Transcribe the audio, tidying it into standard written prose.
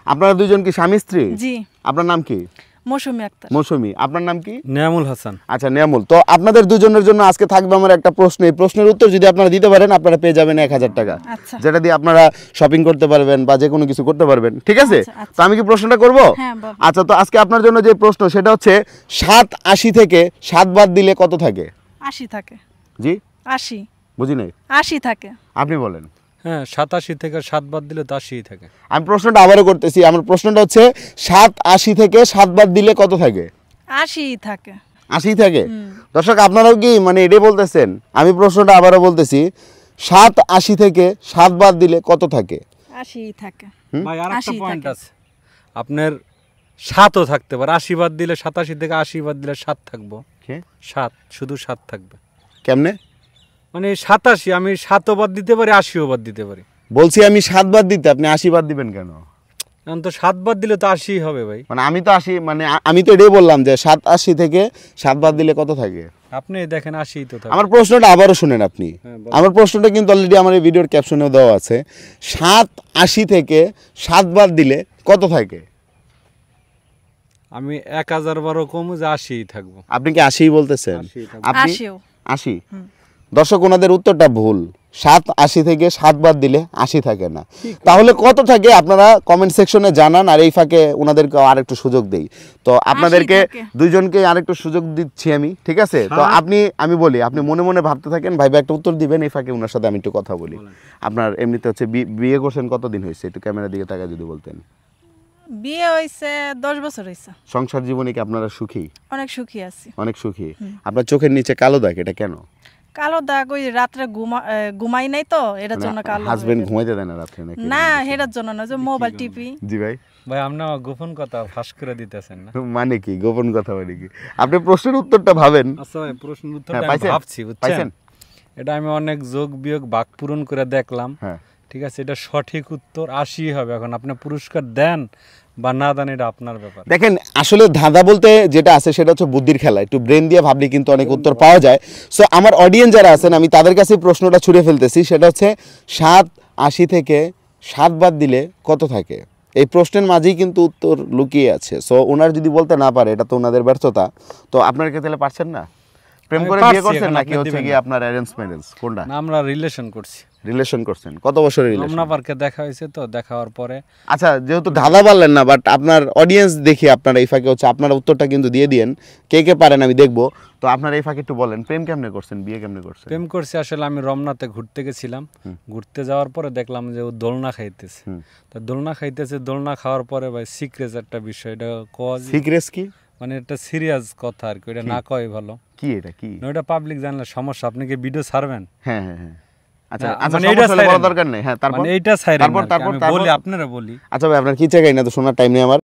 আপনারা দুইজন কি স্বামী স্ত্রী? জি। আপনার নাম কি? মৌসুমী আক্তার। মৌসুমী। আপনার নাম কি? নিয়ামুল হাসান। আচ্ছা নিয়ামুল। তো আপনাদের দুজনের জন্য আজকে থাকবে আমার একটা প্রশ্ন। এই প্রশ্নের উত্তর যদি আপনারা দিতে পারেন আপনারা পেয়ে যাবেন 1000 টাকা, আচ্ছা। যেটা দিয়ে আপনারা শপিং করতে পারবেন বা যে কোনো কিছু করতে পারবেন, ঠিক আছে? আচ্ছা। তো আমি কি প্রশ্নটা করব? হ্যাঁ, বল। আচ্ছা, তো আজকে আপনার জন্য যে প্রশ্ন সেটা হচ্ছে 780 থেকে 7 বাদ দিলে কত থাকে? 80 থাকে। জি 80। বুঝি নাই। 80 থাকে। আপনি বলেন। হ্যাঁ 87 থেকে 7 বাদ দিলে তো 80 থাকে। আমি প্রশ্নটা আবারও করতেছি। আমার প্রশ্নটা হচ্ছে 780 থেকে 7 বাদ দিলে কত থাকে? 80 থাকে। 80 থাকে। দর্শক আপনারাও কি মানে এটাই বলতেছেন? আমি প্রশ্নটা আবারও বলতেছি, 780 থেকে 7 বাদ দিলে কত থাকে? 80 থাকে। ভাই আরেকটা 80 পয়েন্ট থাকে। আছে, আপনার 7ও থাকতে পারে। 80 বাদ দিলে 87 থেকে 80 বাদ দিলে 7 থাকবো। 7 শুধু 7 থাকবে। কেমনে? মানে 87 আমি 7ও বাদ দিতে পারি 80ও বাদ দিতে পারি। বলছি আমি 7 বাদ দিতে, আপনি 80 বাদ দিবেন কেন? এখন তো 7 বাদ দিলে তো 80 হবে ভাই। মানে আমি তো 80, মানে আমি তো এটাই বললাম যে 780 থেকে 7 বাদ দিলে কত থাকে? আপনি দেখেন 80 তো থাকে। আমার প্রশ্নটা আবারও শুনেন আপনি। হ্যাঁ, বলেন। আমার প্রশ্নটা কিন্তু অলরেডি আমার এই ভিডিওর ক্যাপশনেও দেওয়া আছে। 780 থেকে 7 বাদ দিলে কত থাকে? আমি 1000 বারও কম যে 80 থাকবো। আপনি কি 80 বলতেছেন? 80 থাকবো। আপনি 80 80? দর্শক ওনাদের উত্তরটা ভুল। 780 থেকে 7 বাদ দিলে 80 থাকে না। তাহলে কত থাকে আপনারা কমেন্ট সেকশনে জানান, আর এই ফাঁকে ওনাদেরকে আরেকটু সুযোগ দেই। তো আপনাদেরকে থাকে। দুইজনকে আরেকটু সুযোগ দিচ্ছি আমি, ঠিক আছে? তো আমি বলি, আপনি মনে মনে ভাবতে থাকেন, ভাইবা একটা উত্তর দিবেন, এই ফাঁকে ওনার সাথে আমি একটু কথা বলি। আপনার এমনিতে হচ্ছে বিয়ে করছেন কতদিন হয়েছে? একটু ক্যামেরার দিকে তাকায় যদি বলতেন। বিয়ে হইছে 10 বছর হইছে। সংসার জীবনে কি আপনারা সুখী? অনেক সুখী আছি। অনেক সুখী। আপনার চোখের নিচে কালো দাগ, এটা কেন? কালো দাগ ওই রাত্রে ঘুমাই নাই তো এটার জন্য কালো। হাজবেন্ড ঘুমাইতে দেয় না রাত্রে নাকি? না, এটার জন্য না, যে মোবাইল টিপি। জি ভাই। ভাই আপনি আমার গোপন কথা ফাঁস করে দিতেছেন না। মানে কি গোপন কথা? মানে কি? আপনি প্রশ্নের উত্তরটা ভাবেন। আচ্ছা ভাই প্রশ্নের উত্তরটা হ্যাঁ, আমি পাইছেন? ভাবছি, বুঝছেন? পাইছেন? এটা আমি অনেক যোগ বিয়োগ ভাগ পূরণ করে দেখলাম। হ্যাঁ। ঠিক আছে, এটা সঠিক উত্তর 80 হবে। এখন আপনি পুরস্কার দেন বা না দেন এটা আপনার ব্যাপার। দেখেন আসলে ধাঁধা বলতে যেটা আছে সেটা হচ্ছে বুদ্ধির খেলা। একটু ব্রেন দিয়ে ভাবলে কিন্তু অনেক উত্তর পাওয়া যায়। সো আমার অডিয়েন্স যারা আছেন আমি তাদের কাছে প্রশ্নটা ছুড়ে ফেলতেছি, সেটা হচ্ছে 780 থেকে 7 বাদ দিলে কত থাকে? এই প্রশ্নের মাঝেই কিন্তু উত্তর লুকিয়ে আছে। সো ওনার যদি বলতে না পারে এটা তো ওনাদের ব্যর্থতা। তো আপনার কি তাহলে পারছেন না? প্রেম আমি করে পারছি, বিয়ে করছেন এখন নাকি আপনি হচ্ছে দিবেন কি না। আপনার অ্যারেঞ্জ ম্যারেঞ্জ কোনটা? না, আমরা রিলেশন করছি। রিলেশন করছেন? কত বছরের রিলেশন? রমনা পার্কে দেখা হয়েছে, তো দেখা হওয়ার পরে আচ্ছা, যেহেতু ধাঁধা পারলেন না, বাট আপনার অডিয়েন্স দেখি আপনার এই ফাঁকে হচ্ছে আপনারা উত্তরটা কিন্তু দিয়ে দিয়েন। কে কে পারেন আমি দেখবো। তো আপনার এই ফাঁকে একটু বলেন, প্রেম কেমনে করছেন, বিয়ে কেমনে করছেন? প্রেম করছি আসলে আমি রমনাতে ঘুরতে গেছিলাম। ঘুরতে যাওয়ার পরে দেখলাম যে ও দোলনা খাইতেছে। তা দোলনা খাইতেছে, দোলনা খাওয়ার পরে ভাই সিক্রেট একটা বিষয়, এটা কজ সিক্রেট কি? মানে এটা সিরিয়াস কথা আর কি, এটা না কয় ভালো। কি এটা কি? না, এটা পাবলিক জানলে সমস্যা। আপনি কি ভিডিও ছাড়বেন? হ্যাঁ হ্যাঁ হ্যাঁ। আচ্ছা না, আচ্ছা, মানে সমস্যা এটা হলে বলার ছাইরেন না। দরকার নেই। হ্যাঁ, তারপর মানে এইটা ছাইরেন তারপর না আর কি, তারপর আমি তারপর বলি, আপনারা বলি। আচ্ছা ভাই, আপনার কি চাই না, তো শোনার টাইম নেই আমার।